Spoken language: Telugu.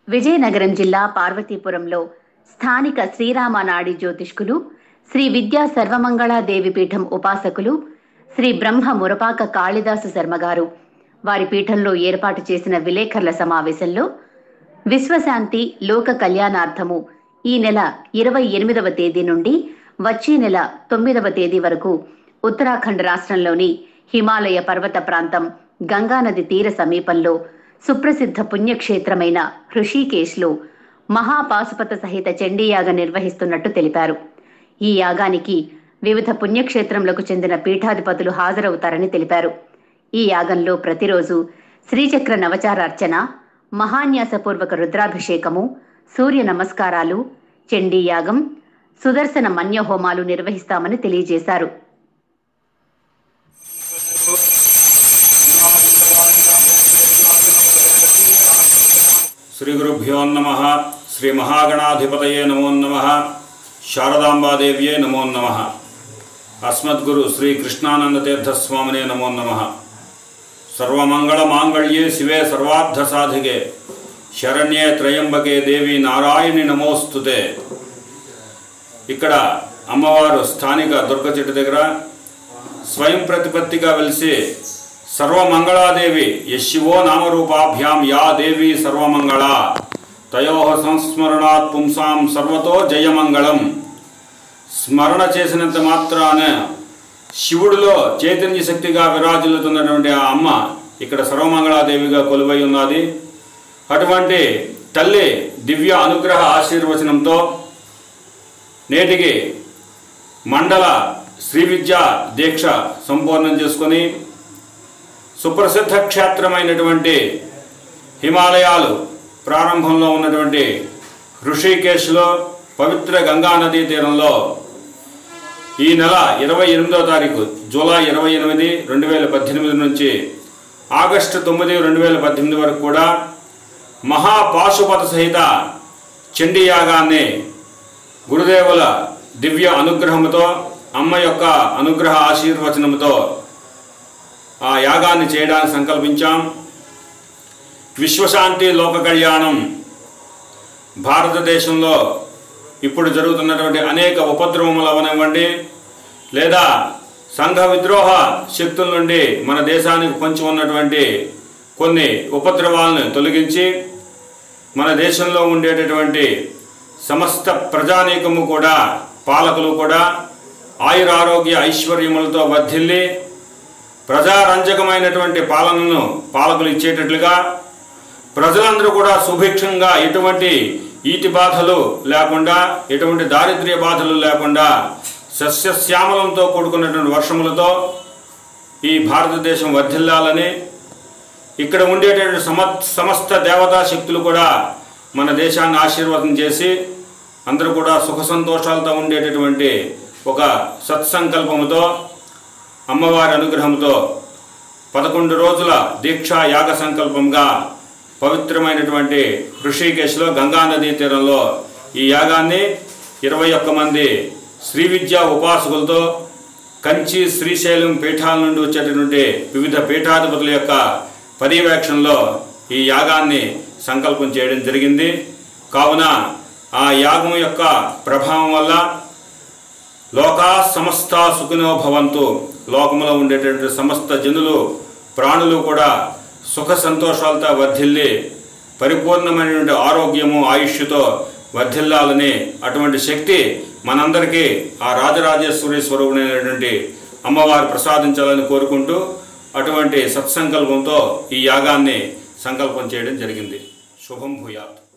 విజయనగరం జిల్లా పార్వతీపురంలో స్థానిక శ్రీరామ నాడి జ్యోతిష్కులు శ్రీ విద్యా సర్వమంగళాదేవి పీఠం ఉపాసకులు శ్రీ బ్రహ్మ మురపాక కాళిదాసు శర్మ గారు వారి పీఠంలో ఏర్పాటు చేసిన విలేకరుల సమావేశంలో విశ్వశాంతి లోక కళ్యాణార్థము ఈ నెల 28వ తేదీ నుండి వచ్చే నెల 9వ తేదీ వరకు ఉత్తరాఖండ్ రాష్ట్రంలోని హిమాలయ పర్వత ప్రాంతం గంగానది తీర సమీపంలో సుప్రసిద్ధ పుణ్యక్షేత్రమైన హృషికేశ్లో మహాపాశుపత సహిత చండీయాగం నిర్వహిస్తున్నట్టు తెలిపారు. ఈ యాగానికి వివిధ పుణ్యక్షేత్రములకు చెందిన పీఠాధిపతులు హాజరవుతారని తెలిపారు. ఈ యాగంలో ప్రతిరోజు శ్రీచక్ర నవచారార్చన, మహాన్యాసపూర్వక రుద్రాభిషేకము, సూర్య నమస్కారాలు, చండీయాగం, సుదర్శన మన్యహోమాలు నిర్వహిస్తామని తెలియజేశారు. శ్రీ గురుభ్యో నమః. శ్రీ మహాగణాధిపతయే నమో నమః. శారదాంబాదేవ్యే నమో నమః. అస్మద్గురు శ్రీ కృష్ణానందతీర్థస్వామినే నమో నమః. సర్వమంగళ మాంగళ్యే శివే సర్వార్థ సాధికే శరణ్యే త్రయంబకే దేవి నారాయణి నమోస్తుతే. ఇక్కడ అమ్మవారు స్థానిక దుర్గ చెట్టు దగ్గర స్వయం ప్రతిపత్తిగా వెలిసి సర్వమంగళాదేవి యశివో నామరూపాభ్యాం యా దేవి సర్వమంగళ తయోః సంస్మరణాత్ పుంసాం సర్వతో జయమంగళం. స్మరణ చేసినంత మాత్రాన శివుడిలో చైతన్య శక్తిగా విరాజిల్లుతున్నటువంటి ఆ అమ్మ ఇక్కడ సర్వమంగళాదేవిగా కొలువై ఉన్నది. అటువంటి తల్లి దివ్య అనుగ్రహ ఆశీర్వచనంతో నేటికి మండల శ్రీ విద్యా దీక్ష సంపూర్ణం చేసుకొని సుప్రసిద్ధ క్షేత్రమైనటువంటి హిమాలయాలు ప్రారంభంలో ఉన్నటువంటి హృషికేశ్లో పవిత్ర గంగానదీ తీరంలో ఈ నెల 28వ తారీఖు జూలై 28, 2018 నుంచి ఆగస్టు 9, 2018 వరకు కూడా మహాపాశుపత సహిత చండీయాగాన్ని గురుదేవుల దివ్య అనుగ్రహంతో, అమ్మ యొక్క అనుగ్రహ ఆశీర్వచనంతో ఆ యాగాన్ని చేయడానికి సంకల్పించాం. విశ్వశాంతి లోక కళ్యాణం భారతదేశంలో ఇప్పుడు జరుగుతున్నటువంటి అనేక ఉపద్రవములు అవనివ్వండి, లేదా సంఘ విద్రోహ శక్తుల నుండి మన దేశానికి పొంచి ఉన్నటువంటి కొన్ని ఉపద్రవాలను తొలగించి మన దేశంలో ఉండేటటువంటి సమస్త ప్రజానీకము కూడా, పాలకులు కూడా ఆయురారోగ్య ఐశ్వర్యములతో వర్ధిల్లి ప్రజారంజకమైనటువంటి పాలనను పాలకులు ఇచ్చేటట్లుగా, ప్రజలందరూ కూడా సుభిక్షంగా ఎటువంటి ఈతి బాధలు లేకుండా, ఎటువంటి దారిద్ర్య బాధలు లేకుండా సస్యశ్యామలంతో కూడుకున్నటువంటి వర్షములతో ఈ భారతదేశం వర్ధిల్లాలని, ఇక్కడ ఉండేటటువంటి సమస్త దేవతా శక్తులు కూడా మన దేశాన్ని ఆశీర్వాదం చేసి అందరూ కూడా సుఖ సంతోషాలతో ఉండేటటువంటి ఒక సత్సంకల్పముతో, అమ్మవారి అనుగ్రహంతో 11 రోజుల దీక్షా యాగ సంకల్పంగా పవిత్రమైనటువంటి హృషికేశ్లో గంగానదీ తీరంలో ఈ యాగాన్ని 21 మంది శ్రీ విద్యా ఉపాసకులతో కంచి, శ్రీశైలం పీఠాల నుండి వచ్చేటటువంటి వివిధ పీఠాధిపతుల యొక్క పర్యవేక్షణలో ఈ యాగాన్ని సంకల్పం చేయడం జరిగింది. కావున ఆ యాగం యొక్క ప్రభావం వల్ల లోకా సమస్త సుఖినో భవంతు, లోకములో ఉండేటటువంటి సమస్త జనులు, ప్రాణులు కూడా సుఖ సంతోషాలతో వర్ధిల్లి పరిపూర్ణమైనటువంటి ఆరోగ్యము, ఆయుష్తో వర్ధిల్లాలని, అటువంటి శక్తి మనందరికీ ఆ రాజరాజేశ్వరి స్వరూపుడైనటువంటి అమ్మవారు ప్రసాదించాలని కోరుకుంటూ అటువంటి సత్సంకల్పంతో ఈ యాగాన్ని సంకల్పం చేయడం జరిగింది. శుభం భూయాత్.